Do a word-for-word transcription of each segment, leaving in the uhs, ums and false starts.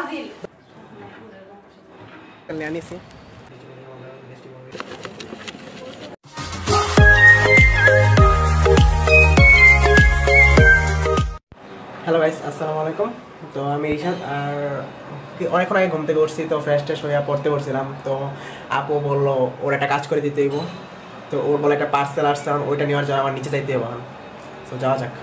Brazil নিয়ে আনিছি। Hello guys, আসসালামু আলাইকুম। তো আমি রিশাদ, আর অনেকক্ষণ আগে ঘুম থেকে উঠছি, তো ফ্রেশ ট্রেশ হয়ে পড়তে বসছিলাম। তো আপু বললো ওর একটা কাজ করে দিতে হইব, তো ওর বলে একটা পার্সেল আসছে, ওইটা নেওয়ার জন্য আমার নিচে যাইতে হবে। তো যাওয়া যাক।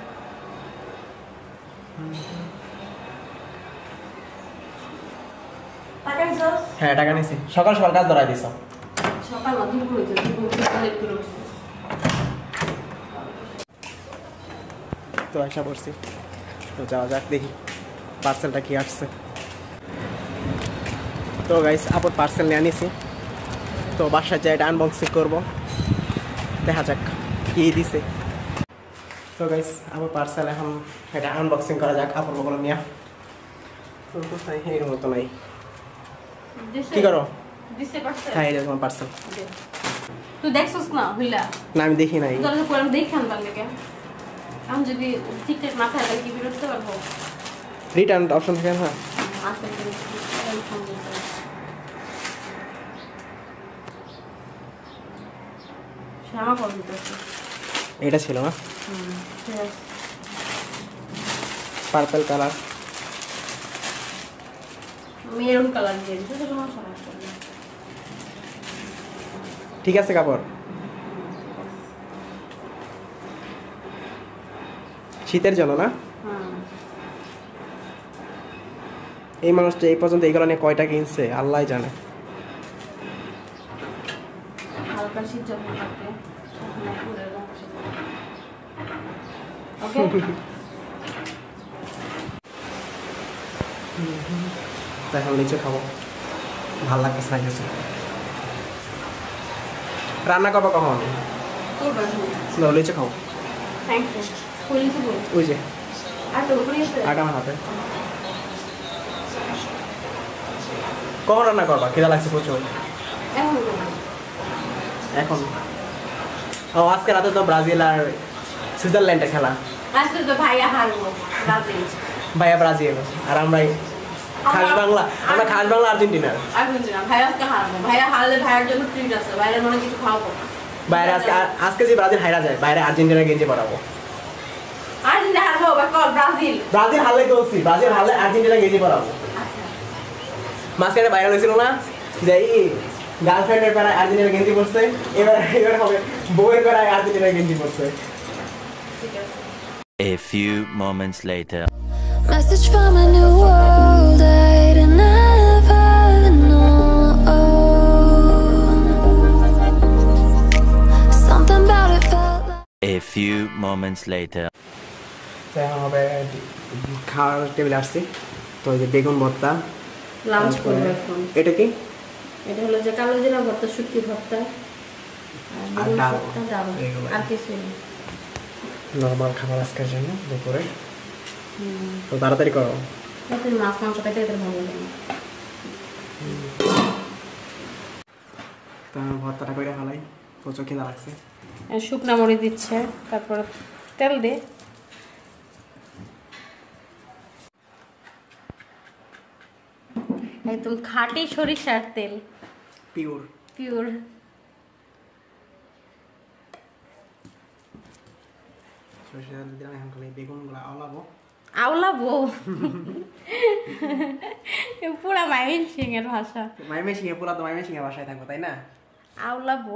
হ্যাঁ, টাকা নিছি। সকাল সকাল কাজ ধরাই দিছ। সকাল না দুপুর হইছে, দুপুর লেট করে উঠছি। তো আশা করছি, তো যাওয়া যাক, দেখি পার্সেলটা কি আসছে। তো গাইস, আপুর পার্সেল নিয়ে আনিছি, তো বাসায় যাই এটা আনবক্সিং করবো, দেখা যাক কি দিছে। তো গাইস, আপুর পার্সেল এখন এটা আনবক্সিং করা যাক। আপুর বগল নিয়া তো কোথায় এর মতো নাই, কি করো? দিছে পার্সেল। হ্যাঁ, এটা তোমার পার্সেল। তুই দেখছস না হইলা? না, আমি দেখি নাই। তোরা তো কোন দেখান পারলে কেন? আমি যদি ঠিকঠাক না থাকে কি বিরক্ত পারবো? রিটার্ন অপশন থাকে না? আছে শ্যামা কল দিতেছে। এটা ছিল না? হুম, ঠিক আছে। পার্পল কালার, মেরুন কালার দিয়ে দিতে তো কোনো সমস্যা নেই। ঠিক আছে। কাপড় শীতের জন্য না? হুম। এই মানুষটা এই পর্যন্ত এইগুলো নিয়ে কয়টা কিনছে আল্লাহ জানে। হালকা শীত যখন থাকে ওকে। এখন নিচে খাবো, ভাল লাগতেছে না কিছু। রান্না করবো কখন? নিচে খাও। Thank you. পুলিশ বল ওই যে আর তো পুলিশ আটা আমার হাতে। কখন রান্না করবা? খিদা লাগছে প্রচুর। এখন এখন ও আজকে রাতে তো ব্রাজিল আর সুইজারল্যান্ডের খেলা। আজকে তো ভাইয়া হারবো ব্রাজিল। ভাইয়া ব্রাজিল আর আমরা খাস বাংলা, আমরা খাস বাংলা আর্জেন্টিনার। আর্জেন্টিনা ভাইয়া আজকে হারবো। ভাইয়া হারলে ভাইয়ার জন্য ট্রিট আছে, ভাইয়ার মনে কিছু খাওয়াবো। বাইরে আজকে আজকে যে ব্রাজিল হারা যায়, বাইরে আর্জেন্টিনা গেঞ্জি পরাবো। আর্জেন্টিনা হারবো বা কল ব্রাজিল। ব্রাজিল হারলে তো বলছি, ব্রাজিল হারলে আর্জেন্টিনা গেঞ্জি পরাবো। মাঝখানে ভাইরাল হয়েছিল না যে এই গার্লফ্রেন্ডের বেলায় আর্জেন্টিনা গেঞ্জি পরছে, এবার এবার হবে বউয়ের বেলায় আর্জেন্টিনা গেঞ্জি পরছে। A few moments later. Message from a new world I'd never known. Something about it felt like A few moments later. তো এখন হবে খাওয়ার টেবিলে আসছি। তো এই যে বেগুন ভর্তা, লাঞ্চ করব এখন। এটা কি? এটা হলো যে কালো জিরা ভর্তা, শুটকি ভর্তা আর ডাল, ডাল আর কিছু না। নরমাল খাবার আজকের জন্য দুপুরে। তো তাড়াতাড়ি করো, তাতে মাছ মাংস পেতে এত ভালো লাগে না। তো ভর্তাটা করে ফেলাই, প্রচুর খিদা লাগছে। শুকনা মরিচ দিচ্ছে, তারপর তেল দে। একদম খাঁটি সরিষার তেল, পিওর পিওর। সরিষা তেল দিলাম। এখন খালি বেগুনগুলো আওলাবো। আওলাবো পুরা মাইমিন সিং এর ভাষা। মাইমে সিংহে পুরা তো মাইমে সিংহে বাসায় থাকবো, তাই না? আওলাবো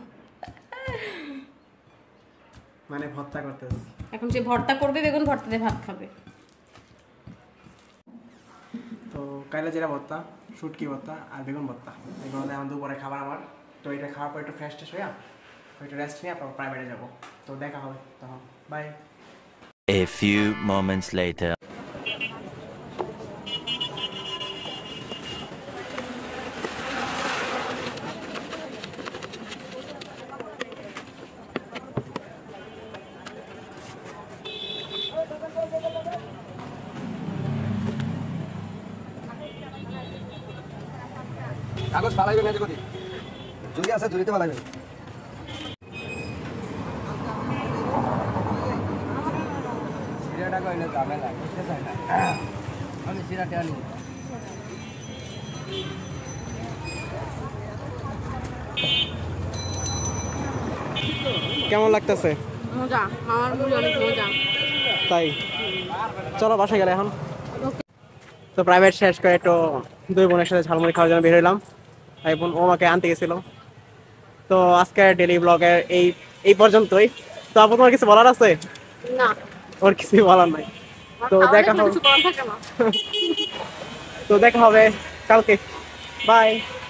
মানে ভর্তা করতেছি। এখন যে ভর্তা করবে বেগুন ভর্তা দিয়ে ভাত খাবে। তো কাইলে যেটা ভর্তা, শুটকি ভর্তা আর বেগুন ভর্তা, এগুলো এখন দুপুরে খাবার আমার। তো এটা খাওয়ার পর একটু ফ্রেশ ট্রেশ হয়ে একটু রেস্ট নিয়ে আপনার প্রাইভেটে যাবো। তো দেখা হবে তখন, bye. A few moments later. কাগজ ফালাইবে না যদি জুড়ি আছে জুড়িতে ফালাইবে। সিরাটা কইলে ঝামেলা বুঝতে চাই না, আমি সিরাটা আনি। কেমন লাগতেছে? মজা, মামার মুড়ি অনেক মজা। তাই চলো বাসায় গেলে এখন। তো প্রাইভেট শেষ করে একটু দুই বোনের সাথে ঝালমুড়ি খাওয়ার জন্য বের হইলাম। তাই বোন ও আমাকে আনতে গেছিল। তো আজকের ডেইলি ব্লগের এই এই পর্যন্তই। তো আপু তোমার কিছু বলার আছে? না, ওর কিছুই বলার নাই। তো দেখা হবে, কিছু করার থাকে না। তো দেখা হবে কালকে। বাই।